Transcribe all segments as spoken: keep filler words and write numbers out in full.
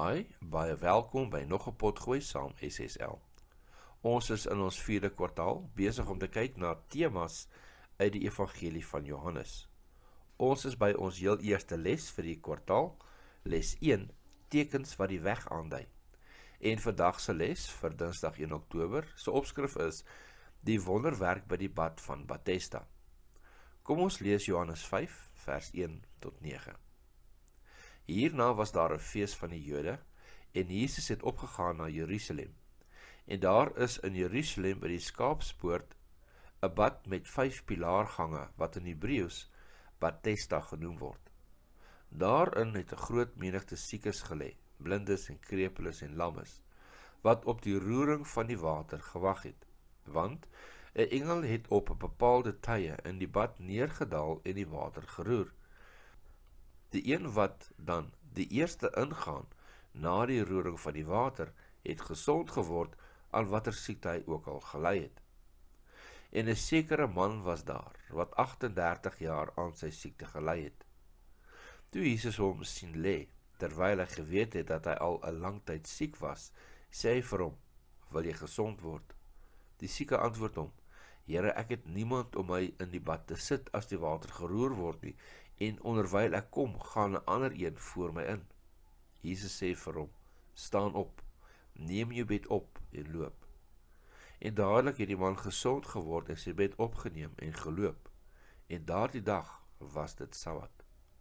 Hi, baie welkom by nog 'n potgooi saam S S L. Ons is in ons vierde kwartaal besig om te kyk na temas uit die Evangelie van Johannes. Ons is by ons heel eerste les vir die kwartaal, les een, tekens wat die weg aandui. En vandag se les vir Dinsdag een Oktober, se opskrif is die wonderwerk by die bad van Bethesda. Kom ons lees Johannes vyf vers een tot nege. Hierna was daar 'n fees van die Jode en Jesus het opgegaan na Jerusalem. En daar is in Jerusalem by die Skaapspoort 'n bad met vyf pilaargange wat in Hebreëus Bethesda genoem word. Daarin het 'n groot menigte siekes gelê, blindes en krepeles en lammes, wat op die roering van die water gewag het, want 'n engel het op 'n bepaalde tye in die bad neergedaal en die water geroer. Die een wat dan die eerste ingaan na die roering van die water, het gesond geword aan watter siekte hy ook al gely het. En 'n sekere man was daar, wat agt-en-dertig jaar aan sy siekte gely het. Toe Jesus hom sien lê, terwyl hy geweet het dat hy al 'n lang tyd siek was, sê hy vir hom, wil jy gesond word? Die sieke antwoord hom, Here, ek het niemand om my in die bad te sit as die water geroer word nie, en onderwyl ek kom, gaan 'n ander een voor my in. Jesus sê vir hom, staan op, neem jou bed op en loop. En dadelik het die man gesond geword en sy bed opgeneem en geloop. En daardie dag was dit Sabbat.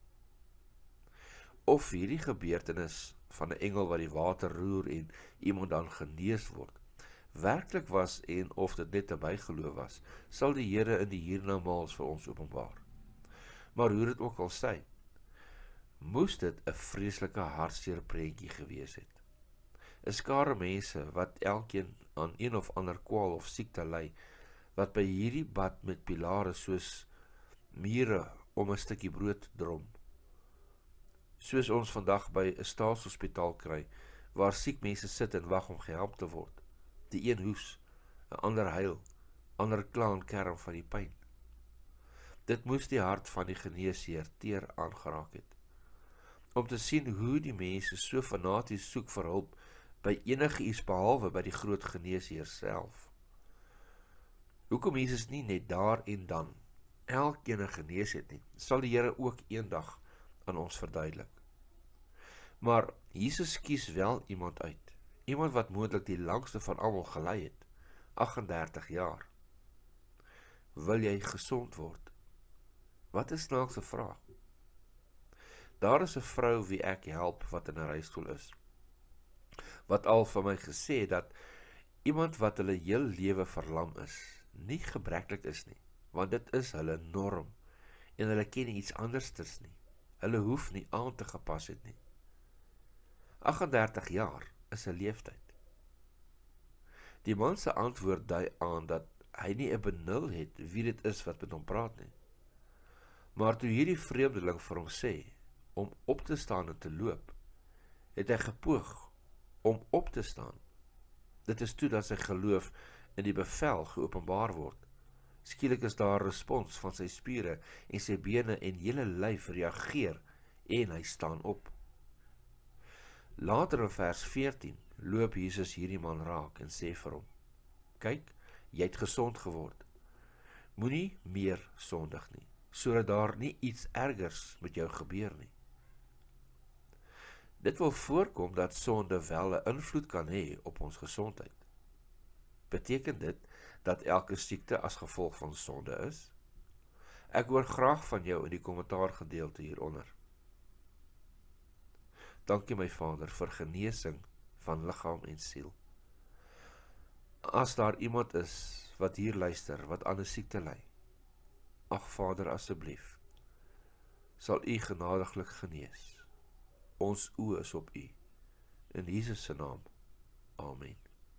Of hierdie gebeurtenis van 'n engel wat die water roer en iemand dan genees word, werklik was en of dit net 'n bygeloof was, sal die Here in die hiernamaals vir ons openbaar. Maar hoe dit ook al sy, moes dit 'n vreeslike hartseer prentjie gewees het. 'n Skare mense wat elkeen aan een of ander kwaal of siekte ly, wat by hierdie bad met pilare soos mure om 'n stukkie brood drom. Soos ons vandag by 'n staatshospitaal kry, waar siek mense sit en wag om gehelp te word. Die een hoes, 'n ander huil, ander kla en kerm van die pyn. Dit moes die hart van die geneesheer teer aangeraak het, om te sien hoe die mense so fanaties soek vir hulp by enige iets behalwe by die groot geneesheer self. Hoekom Jesus nie net daar en dan elkeen genees het nie, sal die Here ook eendag aan ons verduidelik. Maar Jesus kies wel iemand uit, iemand wat moontlik die langste van almal gely het, agt-en-dertig jaar. Wil jy gesond word? Wat 'n snaakse vraag. Daar is 'n vrou wie ek help wat in 'n reistool is, wat al vir my gesê het dat iemand wat hulle heel lewe verlam is, nie gebreklik is nie, want dit is hulle norm, en hulle ken iets andersters nie. Hulle hoef nie aan te gepas het nie. agt-en-dertig jaar is 'n leeftyd. Die man se antwoord dui aan dat hy nie 'n benul het wie dit is wat met hom praat nie. Maar toe hierdie vreemdeling vir hom sê om op te staan en te loop, het hy gepoog om op te staan. Dit is toe dat sy geloof in die bevel geopenbaar word. Skielik is daar 'n respons van sy spiere en sy bene en hele lyf reageer en hy staan op. Later in vers veertien loop Jesus hierdie man raak en sê vir hom, kyk, jy het gesond geword. Moenie meer sondig nie, sodat daar nie iets ergers met jou gebeur nie. Dit wil voorkom dat sonde wel 'n invloed kan hê op ons gesondheid. Beteken dit dat elke siekte as gevolg van sonde is? Ek hoor graag van jou in die kommentaar gedeelte hieronder. Dankie my Vader vir genesing van liggaam en siel. As daar iemand is wat hier luister, wat aan 'n siekte ly, ag Vader, asseblief, sal U genadiglik genees. Ons oë is op U. In Jesus se naam. Amen.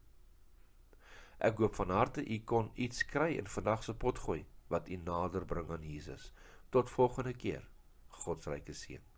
Ek hoop van harte U kon iets kry in vandag se potgooi wat U nader bring aan Jesus. Tot volgende keer. God se ryke seën.